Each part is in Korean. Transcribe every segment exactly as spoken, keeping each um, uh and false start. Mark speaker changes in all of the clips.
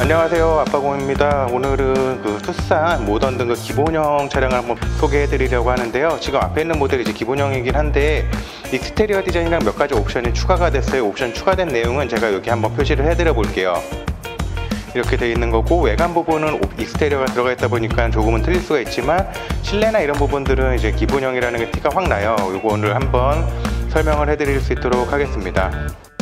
Speaker 1: 안녕하세요, 아빠공입니다. 오늘은 그 투싼 모던 등급 기본형 차량을 한번 소개해 드리려고 하는데요. 지금 앞에 있는 모델이 이제 기본형이긴 한데 익스테리어 디자인이랑 몇 가지 옵션이 추가가 됐어요. 옵션 추가된 내용은 제가 여기 한번 표시를 해 드려 볼게요. 이렇게 되어 있는 거고, 외관 부분은 익스테리어가 들어가 있다 보니까 조금은 틀릴 수가 있지만 실내나 이런 부분들은 이제 기본형이라는 게 티가 확 나요. 요거를 한번 설명을 해 드릴 수 있도록 하겠습니다.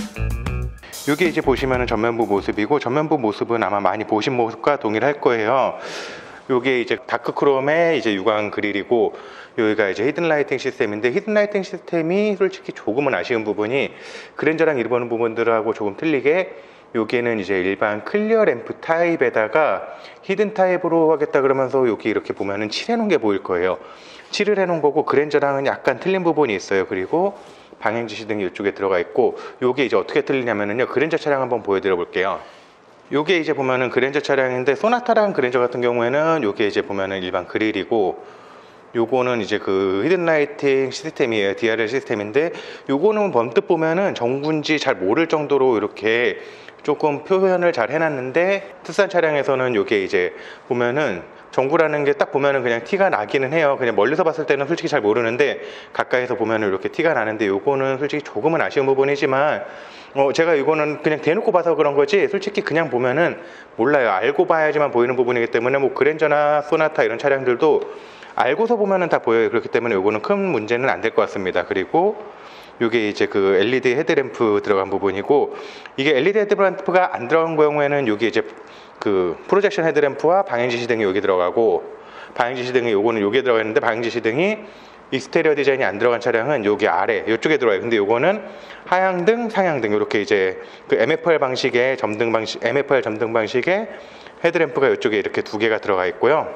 Speaker 1: 여기 이제 보시면은 전면부 모습이고, 전면부 모습은 아마 많이 보신 모습과 동일할 거예요. 요게 이제 다크 크롬의 이제 유광 그릴이고, 여기가 이제 히든 라이팅 시스템인데, 히든 라이팅 시스템이 솔직히 조금은 아쉬운 부분이 그랜저랑 일본 부분들하고 조금 틀리게, 여기는 이제 일반 클리어 램프 타입에다가 히든 타입으로 하겠다 그러면서 여기 이렇게 보면은 칠해 놓은 게 보일 거예요. 칠을 해 놓은 거고, 그랜저랑은 약간 틀린 부분이 있어요. 그리고 방향 지시등이 이쪽에 들어가 있고, 요게 이제 어떻게 틀리냐면은요, 그랜저 차량 한번 보여드려 볼게요. 요게 이제 보면은 그랜저 차량인데, 소나타랑 그랜저 같은 경우에는 요게 이제 보면은 일반 그릴이고, 요거는 이제 그 히든 라이팅 시스템이에요. 디알엘 시스템인데, 요거는 번뜩 보면은 정군지 잘 모를 정도로 이렇게 조금 표현을 잘 해놨는데, 투싼 차량에서는 요게 이제 보면은 정구라는 게 딱 보면은 그냥 티가 나기는 해요. 그냥 멀리서 봤을 때는 솔직히 잘 모르는데, 가까이서 보면은 이렇게 티가 나는데, 요거는 솔직히 조금은 아쉬운 부분이지만, 어 제가 이거는 그냥 대놓고 봐서 그런 거지, 솔직히 그냥 보면은 몰라요. 알고 봐야지만 보이는 부분이기 때문에, 뭐 그랜저나 소나타 이런 차량들도 알고서 보면은 다 보여요. 그렇기 때문에 요거는 큰 문제는 안 될 것 같습니다. 그리고 요게 이제 그 엘이디 헤드램프 들어간 부분이고, 이게 엘이디 헤드램프가 안 들어간 경우에는 요게 이제 그 프로젝션 헤드램프와 방향지시등이 여기 들어가고, 방향지시등이 요거는 여기에 들어가 있는데, 방향지시등이 익스테리어 디자인이 안 들어간 차량은 여기 아래 이쪽에 들어가요. 근데 요거는 하향등, 상향등 이렇게 이제 그 엠에프알 방식의 점등 방식, 엠에프알 점등 방식의 헤드램프가 이쪽에 이렇게 두 개가 들어가 있고요.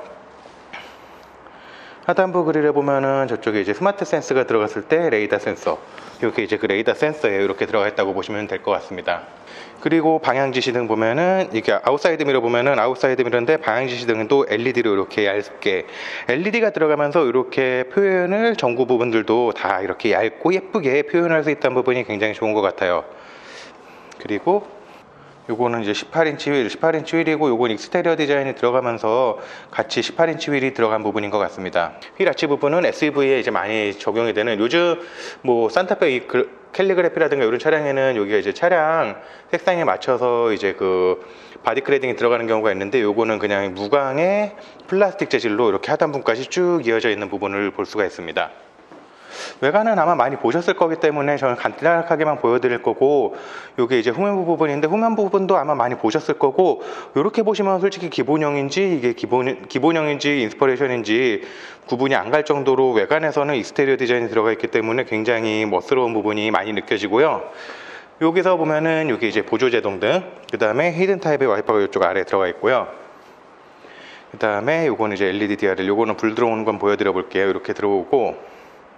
Speaker 1: 하단부 그릴에 보면은 저쪽에 이제 스마트 센스가 들어갔을 때 레이더 센서, 이렇게 이제 그 레이더 센서에 이렇게 들어가 있다고 보시면 될 것 같습니다. 그리고 방향 지시등 보면은 이게 아웃사이드 미러 보면은 아웃사이드 미러인데, 방향 지시등은 또 엘이디로 이렇게 얇게 엘이디가 들어가면서 이렇게 표현을 전구 부분들도 다 이렇게 얇고 예쁘게 표현할 수 있다는 부분이 굉장히 좋은 것 같아요. 그리고 요거는 이제 십팔 인치 휠, 십팔 인치 휠이고, 요건 익스테리어 디자인이 들어가면서 같이 십팔 인치 휠이 들어간 부분인 것 같습니다. 휠 아치 부분은 에스유브이에 이제 많이 적용이 되는, 요즘 뭐 산타페 이 캘리그래피라든가 이런 차량에는 여기가 이제 차량 색상에 맞춰서 이제 그 바디 클래딩이 들어가는 경우가 있는데, 요거는 그냥 무광의 플라스틱 재질로 이렇게 하단부까지 쭉 이어져 있는 부분을 볼 수가 있습니다. 외관은 아마 많이 보셨을 거기 때문에 저는 간단하게만 보여드릴 거고, 요게 이제 후면부 부분인데, 후면부 부분도 아마 많이 보셨을 거고, 요렇게 보시면 솔직히 기본형인지 이게 기본, 기본형인지 인스퍼레이션인지 구분이 안 갈 정도로 외관에서는 익스테리어 디자인이 들어가 있기 때문에 굉장히 멋스러운 부분이 많이 느껴지고요. 여기서 보면은 여기 이제 보조제동등, 그 다음에 히든 타입의 와이퍼가 이쪽 아래에 들어가 있고요. 그 다음에 요거는 이제 엘이디 디알엘, 요거는 불 들어오는 건 보여드려 볼게요. 이렇게 들어오고,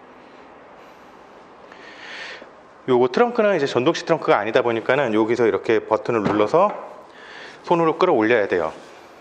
Speaker 1: 요거 트렁크는 이제 전동식 트렁크가 아니다 보니까는 여기서 이렇게 버튼을 눌러서 손으로 끌어올려야 돼요.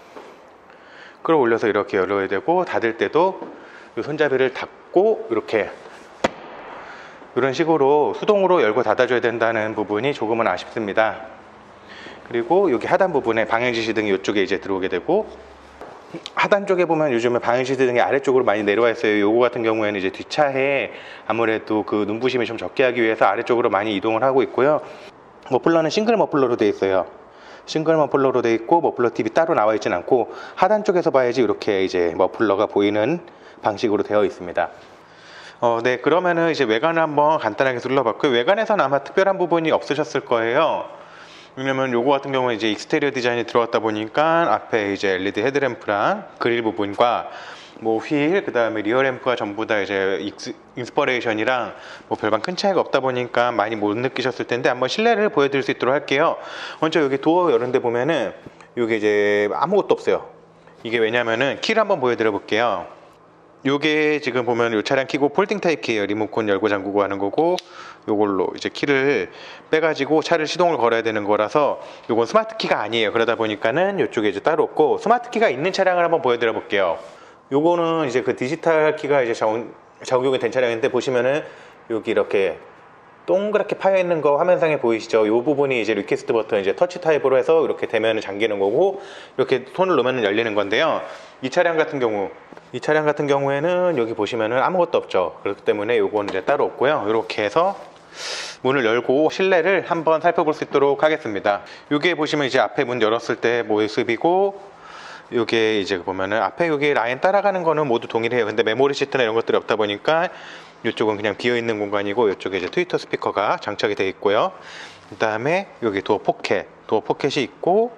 Speaker 1: 끌어올려서 이렇게 열어야 되고, 닫을 때도 이 손잡이를 닫고 이렇게 이런 식으로 수동으로 열고 닫아줘야 된다는 부분이 조금은 아쉽습니다. 그리고 여기 하단 부분에 방향지시등이 이쪽에 이제 들어오게 되고, 하단 쪽에 보면 요즘에 방향지시등이 아래쪽으로 많이 내려와 있어요. 요거 같은 경우에는 이제 뒷차에 아무래도 그 눈부심이 좀 적게 하기 위해서 아래쪽으로 많이 이동을 하고 있고요. 머플러는 싱글 머플러로 되어 있어요. 싱글 머플러로 되어 있고, 머플러 팁이 따로 나와 있진 않고, 하단 쪽에서 봐야지 이렇게 이제 머플러가 보이는 방식으로 되어 있습니다. 어, 네, 그러면은 이제 외관을 한번 간단하게 둘러봤고요. 외관에서는 아마 특별한 부분이 없으셨을 거예요. 왜냐면 요거 같은 경우는 이제 익스테리어 디자인이 들어왔다 보니까 앞에 이제 엘이디 헤드램프랑 그릴 부분과 뭐 휠, 그 다음에 리어 램프가 전부 다 이제 익스, 인스퍼레이션이랑 뭐 별반 큰 차이가 없다 보니까 많이 못 느끼셨을 텐데, 한번 실내를 보여드릴 수 있도록 할게요. 먼저 여기 도어 여는 데 보면은 요게 이제 아무것도 없어요. 이게 왜냐면은 키를 한번 보여드려 볼게요. 요게 지금 보면 요 차량 키고 폴딩 타입 키예요. 리모컨 열고 잠그고 하는 거고, 요걸로 이제 키를 빼가지고 차를 시동을 걸어야 되는 거라서 요건 스마트 키가 아니에요. 그러다 보니까는 요쪽에 이제 따로 없고, 스마트 키가 있는 차량을 한번 보여드려 볼게요. 요거는 이제 그 디지털 키가 이제 적, 적용이 된 차량인데, 보시면은 여기 이렇게 동그랗게 파여 있는 거 화면상에 보이시죠? 이 부분이 이제 리퀘스트 버튼, 이제 터치 타입으로 해서 이렇게 되면 잠기는 거고, 이렇게 손을 놓으면 열리는 건데요. 이 차량 같은 경우, 이 차량 같은 경우에는 여기 보시면은 아무것도 없죠. 그렇기 때문에 요거는 이제 따로 없고요. 이렇게 해서 문을 열고 실내를 한번 살펴볼 수 있도록 하겠습니다. 여기에 보시면 이제 앞에 문 열었을 때 모습이고, 요게 이제 보면은 앞에 여기 라인 따라가는 거는 모두 동일해요. 근데 메모리 시트나 이런 것들이 없다 보니까 이쪽은 그냥 비어있는 공간이고, 이쪽에 이제 트위터 스피커가 장착이 되어 있고요. 그 다음에 여기 도어 포켓, 도어 포켓이 있고,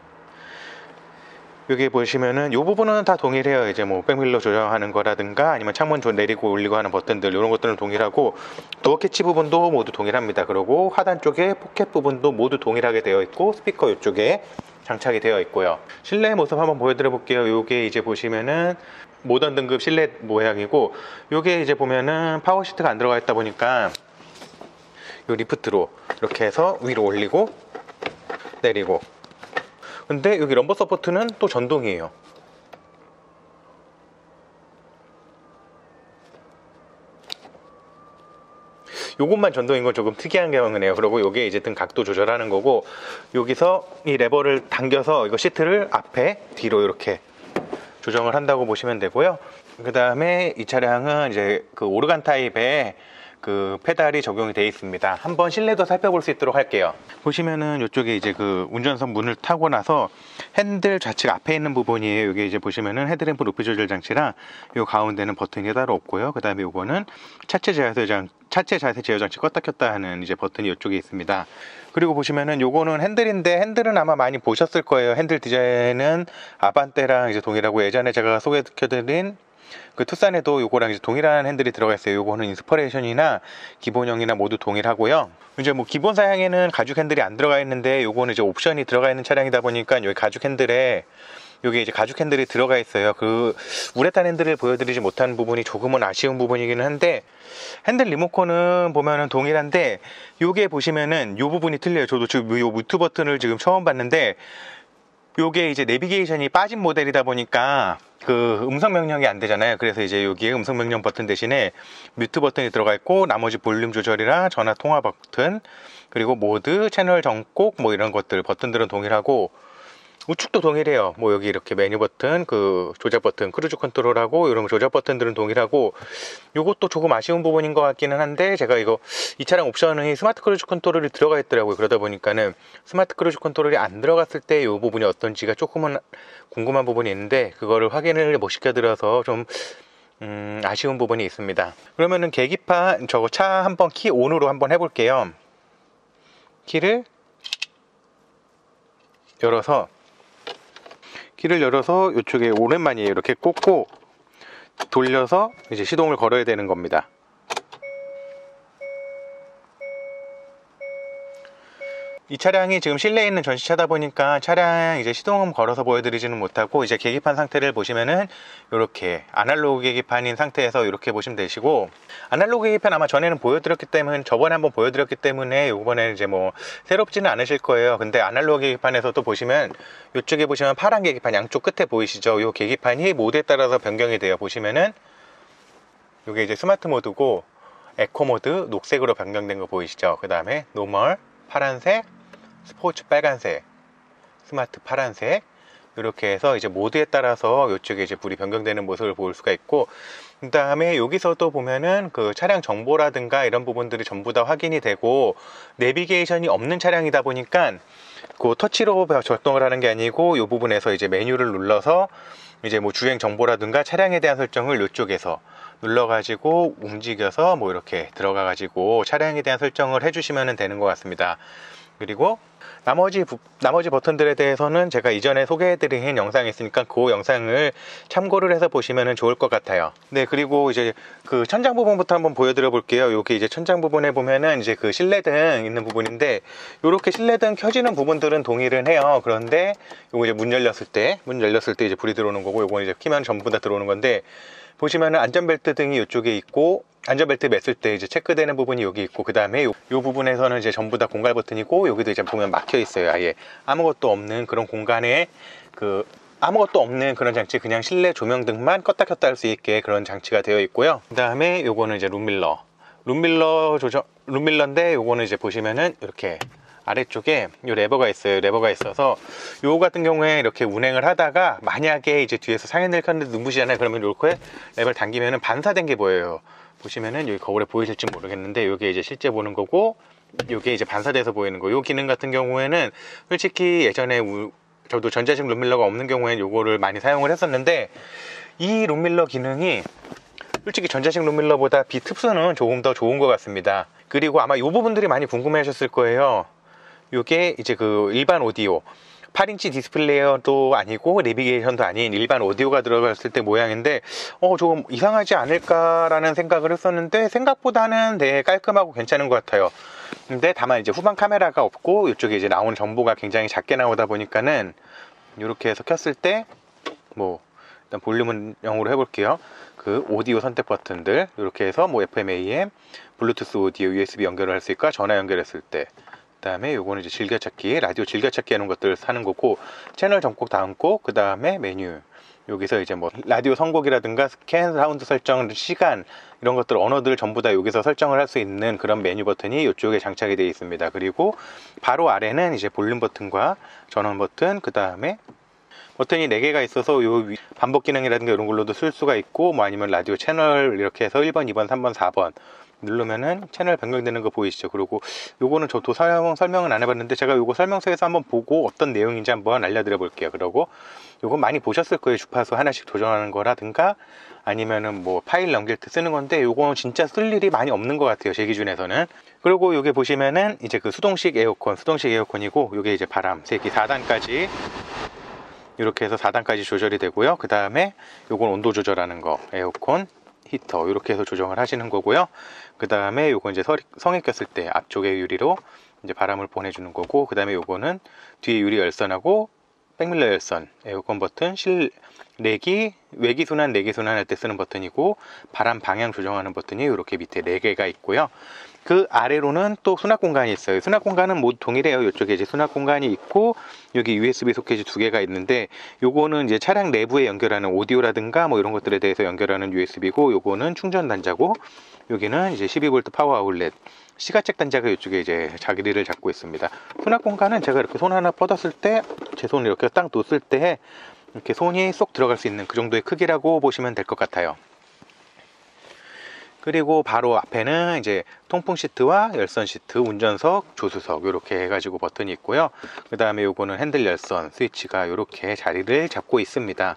Speaker 1: 여기 보시면은 이 부분은 다 동일해요. 이제 뭐 백밀러 조정하는 거라든가 아니면 창문 내리고 올리고 하는 버튼들, 이런 것들은 동일하고, 도어 캐치 부분도 모두 동일합니다. 그리고 하단 쪽에 포켓 부분도 모두 동일하게 되어 있고, 스피커 이쪽에 장착이 되어 있고요. 실내 모습 한번 보여드려 볼게요. 요게 이제 보시면은 모던 등급 실내 모양이고, 요게 이제 보면은 파워 시트가 안 들어가 있다 보니까 요 리프트로 이렇게 해서 위로 올리고 내리고, 근데 여기 럼버 서포트는 또 전동이에요. 요것만 전동인 건 조금 특이한 경우네요. 그리고 요게 이제 등 각도 조절하는 거고, 여기서 이 레버를 당겨서 이거 시트를 앞에 뒤로 이렇게 조정을 한다고 보시면 되고요. 그 다음에 이 차량은 이제 그 오르간 타입의 그 페달이 적용이 되어 있습니다. 한번 실내도 살펴볼 수 있도록 할게요. 보시면은 이쪽에 이제 그 운전석 문을 타고 나서 핸들 좌측 앞에 있는 부분이에요. 여기 이제 보시면은 헤드램프 높이 조절 장치랑 요 가운데는 버튼이 따로 없고요. 그 다음에 요거는 차체 자세 장 차체 자세 제어 장치 껐다 켰다 하는 이제 버튼이 이쪽에 있습니다. 그리고 보시면은 요거는 핸들인데, 핸들은 아마 많이 보셨을 거예요. 핸들 디자인은 아반떼랑 이제 동일하고, 예전에 제가 소개해드린 그 투싼에도 요거랑 이제 동일한 핸들이 들어가 있어요. 요거는 인스퍼레이션이나 기본형이나 모두 동일하고요. 이제 뭐 기본 사양에는 가죽 핸들이 안 들어가 있는데, 요거는 이제 옵션이 들어가 있는 차량이다 보니까 여기 가죽 핸들에 여기 이제 가죽 핸들이 들어가 있어요. 그 우레탄 핸들을 보여드리지 못한 부분이 조금은 아쉬운 부분이기는 한데, 핸들 리모컨은 보면은 동일한데, 요게 보시면은 요 부분이 틀려요. 저도 지금 요 뮤트 버튼을 지금 처음 봤는데, 요게 이제 내비게이션이 빠진 모델이다 보니까 그 음성 명령이 안 되잖아요. 그래서 이제 여기에 음성 명령 버튼 대신에 뮤트 버튼이 들어가 있고, 나머지 볼륨 조절이나 전화 통화 버튼, 그리고 모드, 채널 전곡 뭐 이런 것들 버튼들은 동일하고, 우측도 동일해요. 뭐 여기 이렇게 메뉴 버튼, 그 조작 버튼, 크루즈 컨트롤하고 이런 조작 버튼들은 동일하고, 요것도 조금 아쉬운 부분인 것 같기는 한데, 제가 이거 이 차량 옵션이 스마트 크루즈 컨트롤이 들어가 있더라고요. 그러다 보니까는 스마트 크루즈 컨트롤이 안 들어갔을 때 이 부분이 어떤지가 조금은 궁금한 부분이 있는데, 그거를 확인을 못 시켜드려서 좀 음, 아쉬운 부분이 있습니다. 그러면은 계기판, 저거 차 한번 키 온으로 한번 해볼게요. 키를 열어서 키를 열어서 이쪽에 오랜만이에요. 이렇게 꽂고 돌려서 이제 시동을 걸어야 되는 겁니다. 이 차량이 지금 실내에 있는 전시차다 보니까 차량 이제 시동음 걸어서 보여드리지는 못하고, 이제 계기판 상태를 보시면은 이렇게 아날로그 계기판인 상태에서 이렇게 보시면 되시고, 아날로그 계기판 아마 전에는 보여드렸기 때문에, 저번에 한번 보여드렸기 때문에 이번에 이제 뭐 새롭지는 않으실 거예요. 근데 아날로그 계기판에서도 보시면 이쪽에 보시면 파란 계기판 양쪽 끝에 보이시죠? 이 계기판이 모드에 따라서 변경이 돼요. 보시면은 이게 이제 스마트 모드고, 에코 모드 녹색으로 변경된 거 보이시죠? 그 다음에 노멀 파란색, 스포츠 빨간색, 스마트 파란색, 이렇게 해서 이제 모드에 따라서 이쪽에 이제 불이 변경되는 모습을 볼 수가 있고, 그 다음에 여기서도 보면은 그 차량 정보라든가 이런 부분들이 전부 다 확인이 되고, 내비게이션이 없는 차량이다 보니까 그 터치로 작동을 하는 게 아니고, 이 부분에서 이제 메뉴를 눌러서 이제 뭐 주행 정보라든가 차량에 대한 설정을 이쪽에서 눌러가지고 움직여서 뭐 이렇게 들어가가지고 차량에 대한 설정을 해주시면 되는 것 같습니다. 그리고 나머지 부, 나머지 버튼들에 대해서는 제가 이전에 소개해드린 영상이 있으니까 그 영상을 참고를 해서 보시면 좋을 것 같아요. 네, 그리고 이제 그 천장 부분부터 한번 보여드려 볼게요. 여기 이제 천장 부분에 보면은 이제 그 실내등 있는 부분인데, 이렇게 실내등 켜지는 부분들은 동일은 해요. 그런데 요거 이제 문 열렸을 때, 문 열렸을 때 이제 불이 들어오는 거고, 요거 이제 키면 전부 다 들어오는 건데, 보시면은 안전벨트 등이 이쪽에 있고, 안전벨트 맸을 때 이제 체크되는 부분이 여기 있고, 그 다음에 요, 요 부분에서는 이제 전부 다 공갈 버튼이고, 여기도 이제 보면 막혀 있어요. 아예 아무것도 없는 그런 공간에 그 아무것도 없는 그런 장치, 그냥 실내 조명등만 껐다 켰다 할 수 있게 그런 장치가 되어 있고요. 그 다음에 요거는 이제 룸밀러 룸밀러 조정 룸밀러인데 요거는 이제 보시면은 이렇게 아래쪽에 요 레버가 있어요. 레버가 있어서 요 같은 경우에 이렇게 운행을 하다가 만약에 이제 뒤에서 상해낼 칸데 눈부시잖아요. 그러면 이렇게 레버를 당기면은 반사된 게 보여요. 보시면은 여기 거울에 보이실지 모르겠는데 요게 이제 실제 보는 거고 요게 이제 반사돼서 보이는 거. 요 기능 같은 경우에는 솔직히 예전에 우, 저도 전자식 룸밀러가 없는 경우에는 요거를 많이 사용을 했었는데 이 룸밀러 기능이 솔직히 전자식 룸밀러보다 비특수는 조금 더 좋은 것 같습니다. 그리고 아마 이 부분들이 많이 궁금해 하셨을 거예요. 이게 이제 그 일반 오디오 팔 인치 디스플레이어도 아니고 내비게이션도 아닌 일반 오디오가 들어갔을 때 모양인데 어 조금 이상하지 않을까라는 생각을 했었는데 생각보다는 되게 깔끔하고 괜찮은 것 같아요. 근데 다만 이제 후방 카메라가 없고 이쪽에 이제 나오는 정보가 굉장히 작게 나오다 보니까는 이렇게 해서 켰을 때 뭐 일단 볼륨은 영으로 해볼게요. 그 오디오 선택 버튼들 이렇게 해서 뭐 에프엠, 에이엠, 블루투스 오디오, 유에스비 연결을 할 수 있고 전화 연결했을 때 그 다음에 요거는 이제 즐겨찾기, 라디오 즐겨찾기 하는 것들을 사는 거고 채널 전곡 다음 곡, 그 다음에 메뉴 여기서 이제 뭐 라디오 선곡이라든가 스캔, 사운드 설정, 시간 이런 것들 언어들 전부 다 여기서 설정을 할 수 있는 그런 메뉴 버튼이 이쪽에 장착이 되어 있습니다. 그리고 바로 아래는 이제 볼륨 버튼과 전원 버튼, 그 다음에 버튼이 네 개가 있어서 요 반복 기능이라든가 이런 걸로도 쓸 수가 있고 뭐 아니면 라디오 채널 이렇게 해서 일 번, 이 번, 삼 번, 사 번 누르면은 채널 변경되는 거 보이시죠? 그리고 요거는 저도 설명, 설명은 안 해봤는데 제가 요거 설명서에서 한번 보고 어떤 내용인지 한번 알려드려 볼게요. 그리고 요거 많이 보셨을 거예요. 주파수 하나씩 조정하는 거라든가 아니면은 뭐 파일 넘길 때 쓰는 건데 요거는 진짜 쓸 일이 많이 없는 것 같아요. 제 기준에서는. 그리고 요게 보시면은 이제 그 수동식 에어컨, 수동식 에어컨이고 요게 이제 바람, 세기 사 단까지 이렇게 해서 사 단까지 조절이 되고요. 그 다음에 요건 온도 조절하는 거, 에어컨, 히터 이렇게 해서 조정을 하시는 거고요. 그 다음에 요건 이제 성에 꼈을 때 앞쪽에 유리로 이제 바람을 보내주는 거고, 그 다음에 요거는 뒤에 유리 열선하고 백밀러 열선, 에어컨 버튼, 실내기, 외기 순환, 내기 순환 할 때 쓰는 버튼이고 바람 방향 조정하는 버튼이 이렇게 밑에 네 개가 있고요. 그 아래로는 또 수납 공간이 있어요. 수납 공간은 모두 동일해요. 이쪽에 이제 수납 공간이 있고 여기 유에스비 소켓이 두 개가 있는데 요거는 이제 차량 내부에 연결하는 오디오라든가 뭐 이런 것들에 대해서 연결하는 유에스비고 요거는 충전 단자고 여기는 이제 십이 볼트 파워 아울렛 시가책 단자가 이쪽에 이제 자리를 잡고 있습니다. 수납 공간은 제가 이렇게 손 하나 뻗었을 때 제 손을 이렇게 딱 놓았을 때 이렇게 손이 쏙 들어갈 수 있는 그 정도의 크기라고 보시면 될 것 같아요. 그리고 바로 앞에는 이제 통풍 시트와 열선 시트, 운전석, 조수석 이렇게 해가지고 버튼이 있고요. 그 다음에 요거는 핸들 열선, 스위치가 이렇게 자리를 잡고 있습니다.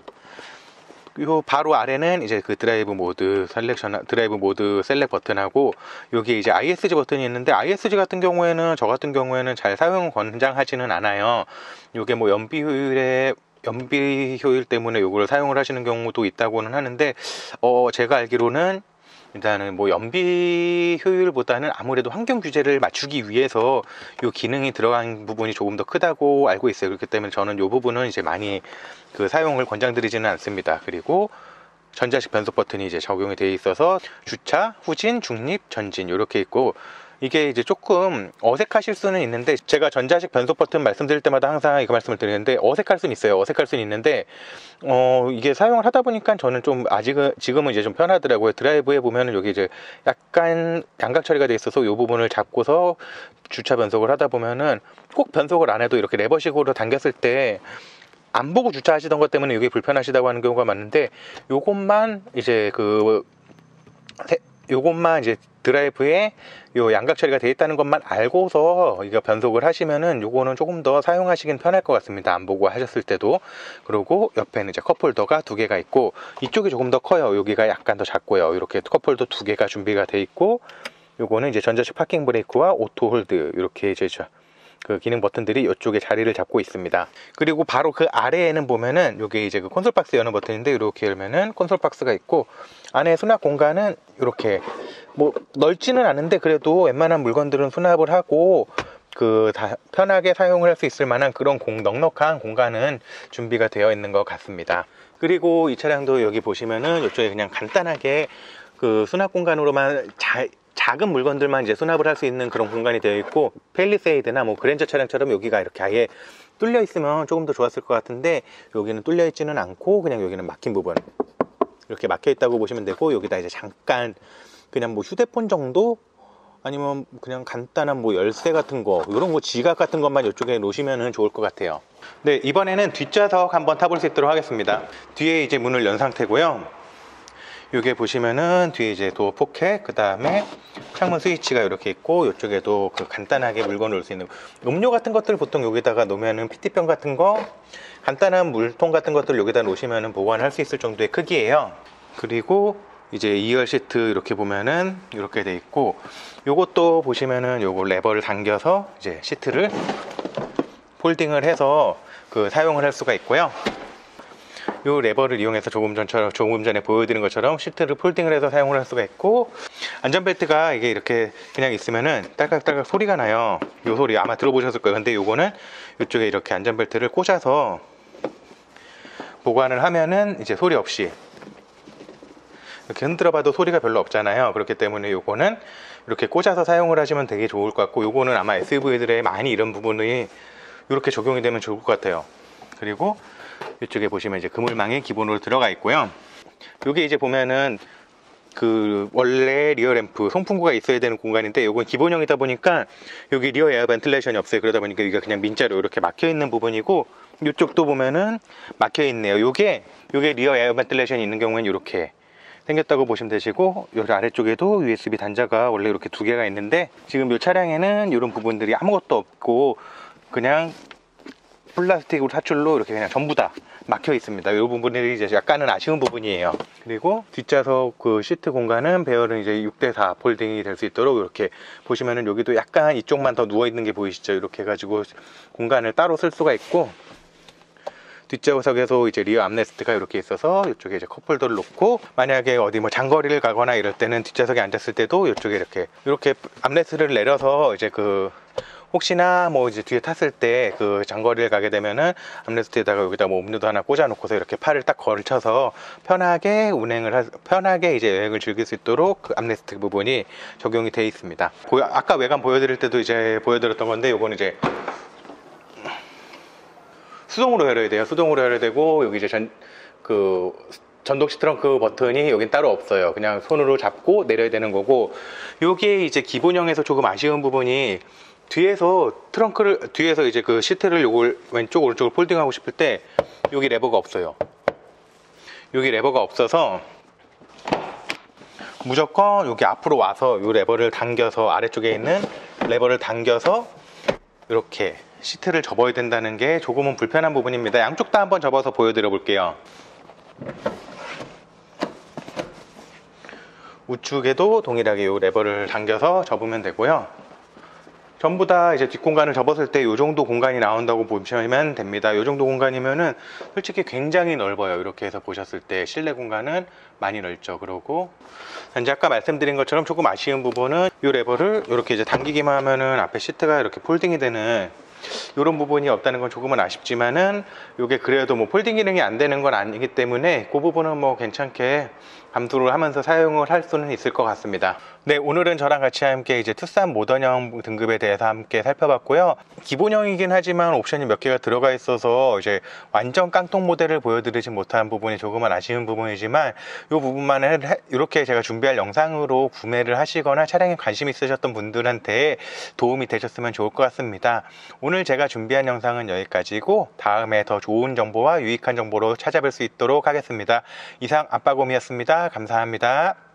Speaker 1: 요 바로 아래는 이제 그 드라이브 모드 셀렉션, 드라이브 모드 셀렉 버튼하고 여기 이제 아이에스지 버튼이 있는데 아이에스지 같은 경우에는 저 같은 경우에는 잘 사용 권장하지는 않아요. 요게 뭐 연비 효율에 연비 효율 때문에 요걸 사용을 하시는 경우도 있다고는 하는데 어 제가 알기로는 일단은 뭐 연비 효율보다는 아무래도 환경 규제를 맞추기 위해서 이 기능이 들어간 부분이 조금 더 크다고 알고 있어요. 그렇기 때문에 저는 이 부분은 이제 많이 그 사용을 권장드리지는 않습니다. 그리고 전자식 변속 버튼이 이제 적용이 되어 있어서 주차, 후진, 중립, 전진 이렇게 있고 이게 이제 조금 어색하실 수는 있는데 제가 전자식 변속 버튼 말씀드릴 때마다 항상 이거 말씀을 드리는데 어색할 수는 있어요. 어색할 수는 있는데 어 이게 사용을 하다 보니까 저는 좀 아직은 지금은 이제 좀 편하더라고요. 드라이브에 보면은 여기 이제 약간 양각 처리가 돼 있어서 이 부분을 잡고서 주차 변속을 하다 보면은 꼭 변속을 안 해도 이렇게 레버식으로 당겼을 때 안 보고 주차하시던 것 때문에 이게 불편하시다고 하는 경우가 많은데 요것만 이제 그 요것만 이제 드라이브에 요 양각 처리가 되어 있다는 것만 알고서 이거 변속을 하시면은 요거는 조금 더 사용하시긴 편할 것 같습니다. 안 보고 하셨을 때도. 그리고 옆에는 이제 컵홀더가 두 개가 있고 이쪽이 조금 더 커요. 여기가 약간 더 작고요. 이렇게 컵홀더 두 개가 준비가 되어 있고 요거는 이제 전자식 파킹 브레이크와 오토 홀드 이렇게 이제 그 기능 버튼들이 이쪽에 자리를 잡고 있습니다. 그리고 바로 그 아래에는 보면은 요게 이제 그 콘솔 박스 여는 버튼인데 이렇게 열면은 콘솔 박스가 있고 안에 수납 공간은 이렇게 뭐 넓지는 않은데 그래도 웬만한 물건들은 수납을 하고 그 다 편하게 사용을 할 수 있을 만한 그런 공, 넉넉한 공간은 준비가 되어 있는 것 같습니다. 그리고 이 차량도 여기 보시면은 이쪽에 그냥 간단하게 그 수납 공간으로만 잘 작은 물건들만 이제 수납을 할 수 있는 그런 공간이 되어 있고 펠리세이드나 뭐 그랜저 차량처럼 여기가 이렇게 아예 뚫려 있으면 조금 더 좋았을 것 같은데 여기는 뚫려 있지는 않고 그냥 여기는 막힌 부분 이렇게 막혀 있다고 보시면 되고 여기다 이제 잠깐 그냥 뭐 휴대폰 정도 아니면 그냥 간단한 뭐 열쇠 같은 거, 이런 거 지갑 같은 것만 이쪽에 놓으시면 좋을 것 같아요. 네, 이번에는 뒷좌석 한번 타볼 수 있도록 하겠습니다. 뒤에 이제 문을 연 상태고요. 여기 보시면은 뒤에 이제 도어 포켓, 그 다음에 창문 스위치가 이렇게 있고, 이쪽에도 그 간단하게 물건 놓을 수 있는 음료 같은 것들 보통 여기다가 놓으면은 피티병 같은 거, 간단한 물통 같은 것들 여기다 놓으시면은 보관할 수 있을 정도의 크기예요. 그리고 이제 이 열 시트 이렇게 보면은 이렇게 돼 있고, 요것도 보시면은 요거 레버를 당겨서 이제 시트를 폴딩을 해서 그 사용을 할 수가 있고요. 요 레버를 이용해서 조금 전처럼 조금 전에 보여드린 것처럼 시트를 폴딩을 해서 사용을 할 수가 있고, 안전벨트가 이게 이렇게 그냥 있으면은 딸깍딸깍 소리가 나요. 요 소리 아마 들어보셨을 거예요. 근데 요거는 이쪽에 이렇게 안전벨트를 꽂아서 보관을 하면은 이제 소리 없이, 이렇게 흔들어 봐도 소리가 별로 없잖아요. 그렇기 때문에 요거는 이렇게 꽂아서 사용을 하시면 되게 좋을 것 같고, 요거는 아마 에스유브이들의 많이 이런 부분이 이렇게 적용이 되면 좋을 것 같아요. 그리고 이쪽에 보시면 이제 그물망이 기본으로 들어가 있고요. 여기 이제 보면은 그 원래 리어 램프 송풍구가 있어야 되는 공간인데, 요건 기본형이다 보니까 여기 리어 에어 벤틸레이션이 없어요. 그러다 보니까 여기가 그냥 민자로 이렇게 막혀 있는 부분이고, 이쪽도 보면은 막혀 있네요. 요게 요게 리어 에어 벤틸레이션이 있는 경우에는 이렇게 생겼다고 보시면 되시고, 요 아래쪽에도 유에스비 단자가 원래 이렇게 두 개가 있는데, 지금 이 차량에는 이런 부분들이 아무것도 없고 그냥 플라스틱으로 사출로 이렇게 그냥 전부 다 막혀 있습니다. 이 부분이 이제 약간은 아쉬운 부분이에요. 그리고 뒷좌석 그 시트 공간은 배열은 이제 육 대 사 폴딩이 될 수 있도록 이렇게 보시면은, 여기도 약간 이쪽만 더 누워 있는 게 보이시죠? 이렇게 해가지고 공간을 따로 쓸 수가 있고, 뒷좌석에서 이제 리어 암레스트가 이렇게 있어서 이쪽에 이제 컵홀더를 놓고, 만약에 어디 뭐 장거리를 가거나 이럴 때는 뒷좌석에 앉았을 때도 이쪽에 이렇게 이렇게 암레스트를 내려서 이제 그 혹시나 뭐 이제 뒤에 탔을 때 그 장거리를 가게 되면은 암레스트에다가 여기다 뭐 음료도 하나 꽂아 놓고서 이렇게 팔을 딱 걸쳐서 편하게 운행을 하, 편하게 이제 여행을 즐길 수 있도록 그 암레스트 부분이 적용이 되어 있습니다. 보여, 아까 외관 보여드릴 때도 이제 보여드렸던 건데, 요거는 이제 수동으로 열어야 돼요. 수동으로 열어야 되고, 여기 이제 전 그 전동식 트렁크 버튼이 여긴 따로 없어요. 그냥 손으로 잡고 내려야 되는 거고, 요게 이제 기본형에서 조금 아쉬운 부분이, 뒤에서 트렁크를 뒤에서 이제 그 시트를 요걸 왼쪽 오른쪽을 폴딩하고 싶을 때 여기 레버가 없어요. 여기 레버가 없어서 무조건 여기 앞으로 와서 요 레버를 당겨서, 아래쪽에 있는 레버를 당겨서 이렇게 시트를 접어야 된다는 게 조금은 불편한 부분입니다. 양쪽 다 한번 접어서 보여드려 볼게요. 우측에도 동일하게 요 레버를 당겨서 접으면 되고요. 전부 다 이제 뒷공간을 접었을 때 이 정도 공간이 나온다고 보시면 됩니다. 이 정도 공간이면은 솔직히 굉장히 넓어요. 이렇게 해서 보셨을 때 실내 공간은 많이 넓죠. 그러고 이제 아까 말씀드린 것처럼 조금 아쉬운 부분은 이 레버를 이렇게 이제 당기기만 하면은 앞에 시트가 이렇게 폴딩이 되는 이런 부분이 없다는 건 조금은 아쉽지만은, 이게 그래도 뭐 폴딩 기능이 안 되는 건 아니기 때문에 그 부분은 뭐 괜찮게 감수를 하면서 사용을 할 수는 있을 것 같습니다. 네, 오늘은 저랑 같이 함께 이제 투싼 모던형 등급에 대해서 함께 살펴봤고요. 기본형이긴 하지만 옵션이 몇 개가 들어가 있어서 이제 완전 깡통 모델을 보여드리지 못한 부분이 조금은 아쉬운 부분이지만, 이 부분만은 이렇게 제가 준비할 영상으로 구매를 하시거나 차량에 관심 있으셨던 분들한테 도움이 되셨으면 좋을 것 같습니다. 오늘 제가 준비한 영상은 여기까지고, 다음에 더 좋은 정보와 유익한 정보로 찾아뵐 수 있도록 하겠습니다. 이상 아빠곰이었습니다. 감사합니다.